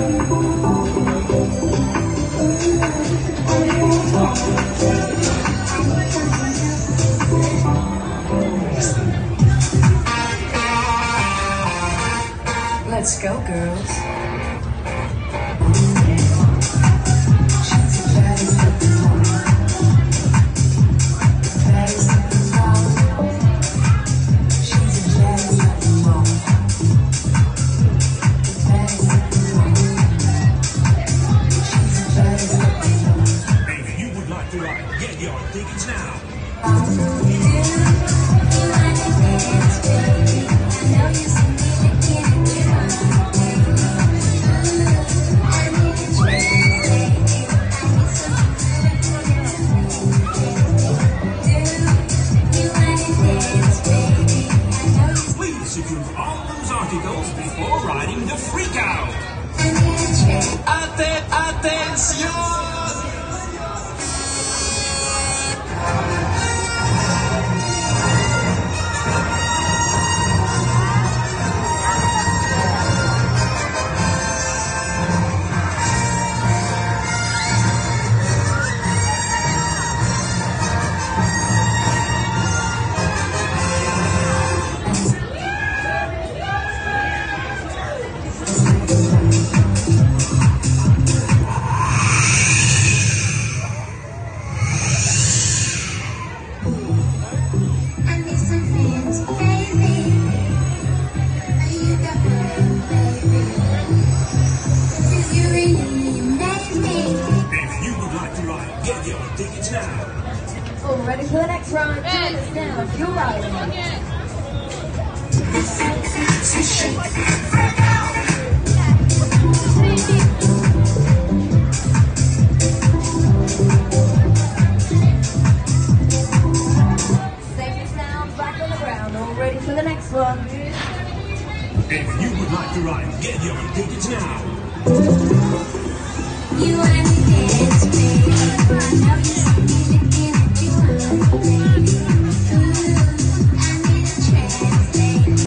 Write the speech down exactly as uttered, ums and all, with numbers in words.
Let's go, girls. If you would like to ride, get your tickets now. Please secure all those articles before riding the freak out. Aten atención! Get your tickets now. Oh, ready for the next ride? Join us now if you're riding. Safe and sound, back on the ground. All ready for the next one. If you would like to ride, get your tickets now. You want to dance, baby.